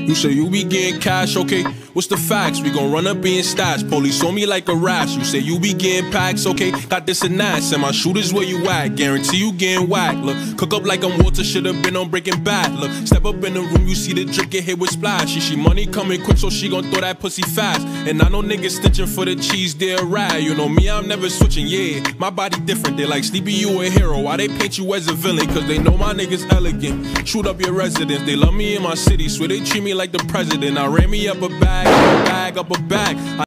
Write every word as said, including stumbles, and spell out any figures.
You say you be getting cash, okay? What's the facts? We gon' run up in stats. Police on me like a rash. You say you be getting packs, okay? Got this and that. Send my shooters where you at. Guarantee you getting whacked. Look, cook up like I'm Walter. Should've been on Breaking Bad. Look, step up in the room, you see the drip get hit with splash. She, she money coming quick, so she gon' throw that pussy fast. And I know niggas stitching for the cheese, they're a rat. You know me, I'm never switching, yeah. My body different. They like Sleepy, you a hero. Why they paint you as a villain? Cause they know my niggas elegant. Shoot up your residence. They love me in my city. Swear they treat me like the president. I ran me up a bag, up a bag, up a bag.